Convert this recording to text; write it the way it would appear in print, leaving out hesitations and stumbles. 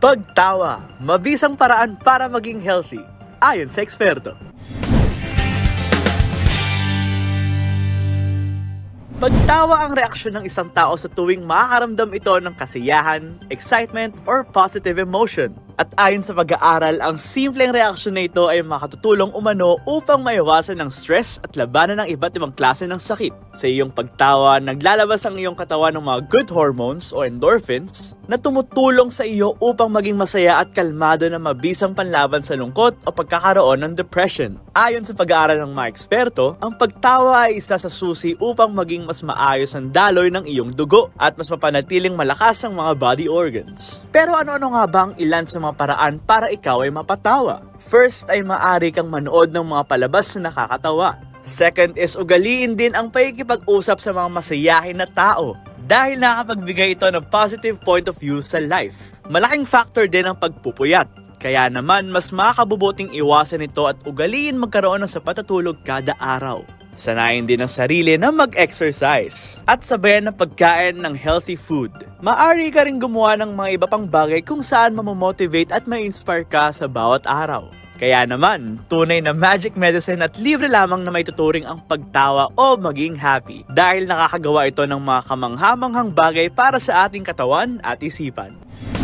Pagtawa, mabisang paraan para maging healthy, ayon sa eksperto. Pagtawa ang reaksyon ng isang tao sa tuwing makakaramdam ito ng kasiyahan, excitement, or positive emotion. At ayon sa pag-aaral, ang simpleng reaksyon na ito ay makatutulong umano upang maiwasan ng stress at labanan ng iba't ibang klase ng sakit. Sa iyong pagtawa, naglalabas ang iyong katawan ng mga good hormones o endorphins na tumutulong sa iyo upang maging masaya at kalmado na mabisang panlaban sa lungkot o pagkakaroon ng depression. Ayon sa pag-aaral ng mga eksperto, ang pagtawa ay isa sa susi upang maging mas maayos ang daloy ng iyong dugo at mas mapanatiling malakas ang mga body organs. Pero ano-ano nga ba ang ilan sa mga paraan para ikaw ay mapatawa? First ay maaari kang manood ng mga palabas na nakakatawa. Second is ugaliin din ang pakikipag-usap sa mga masayahin na tao dahil nakapagbigay ito ng positive point of view sa life. Malaking factor din ang pagpupuyat. Kaya naman mas makakabubuting iwasan ito at ugaliin magkaroon ng sapat na tulog kada araw. Sanayin din ang sarili na mag-exercise at sabayan ng pagkain ng healthy food. Maaari ka rin gumawa ng mga iba pang bagay kung saan mamomotivate at ma-inspire ka sa bawat araw. Kaya naman, tunay na magic medicine at libre lamang na may tuturing ang pagtawa o maging happy dahil nakakagawa ito ng mga kamanghamanghang bagay para sa ating katawan at isipan.